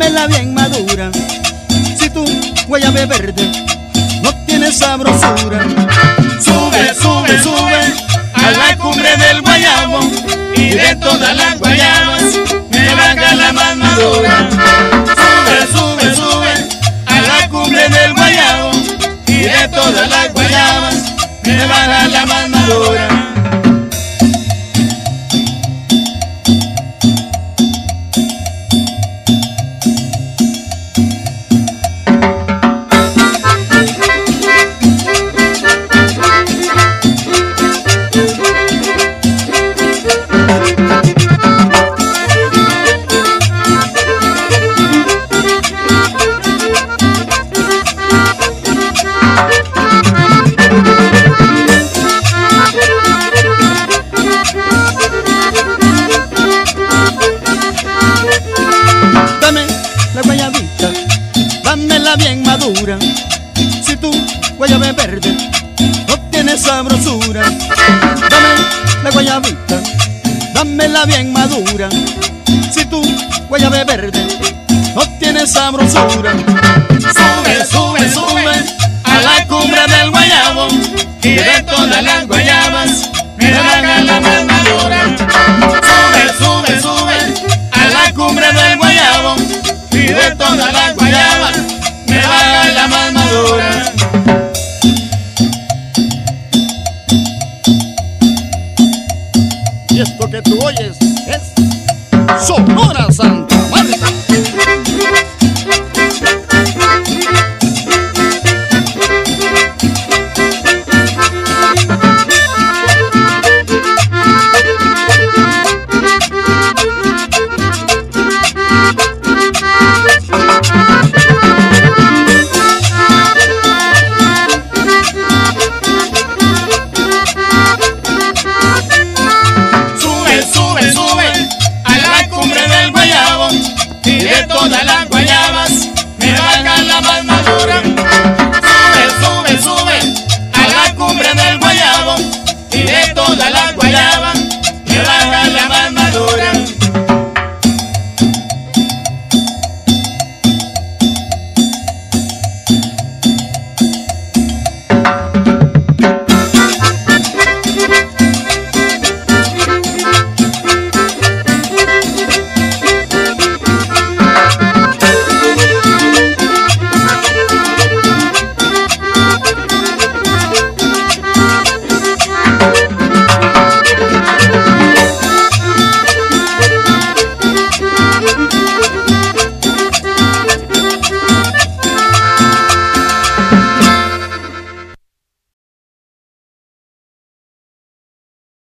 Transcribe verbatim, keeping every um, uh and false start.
dámela bien madura. Si tu guayaba verde no tiene sabrosura. Sube, sube, sube a la cumbre del guayabo, y de todas las guayabas me baja la más madura. Sube, sube, sube a la cumbre del guayabo, y de todas las guayabas me baja la más madura. Dámela bien madura. Si tu guayaba verde no tiene sabrosura. Dame la guayabita, dámela bien madura. Si tu guayaba verde no tiene sabrosura. Sube, sube, sube a la cumbre del guayabo, y de todas las guayabas me baja la más madura. Sube, sube, sube a la cumbre del guayabo, y de todas las guayabas me baja la más madura. Y esto que tú oyes